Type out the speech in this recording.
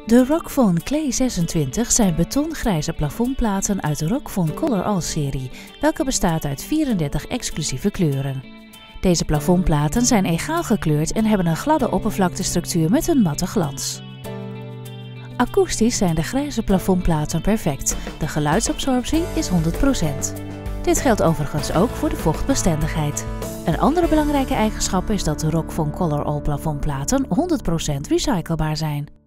De Rockfon Clay 26 zijn betongrijze plafondplaten uit de Rockfon Color All-serie, welke bestaat uit 34 exclusieve kleuren. Deze plafondplaten zijn egaal gekleurd en hebben een gladde oppervlaktestructuur met een matte glans. Akoestisch zijn de grijze plafondplaten perfect. De geluidsabsorptie is 100%. Dit geldt overigens ook voor de vochtbestendigheid. Een andere belangrijke eigenschap is dat de Rockfon Color All plafondplaten 100% recyclebaar zijn.